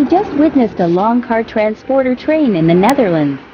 just witnessed a long car transporter train in the Netherlands.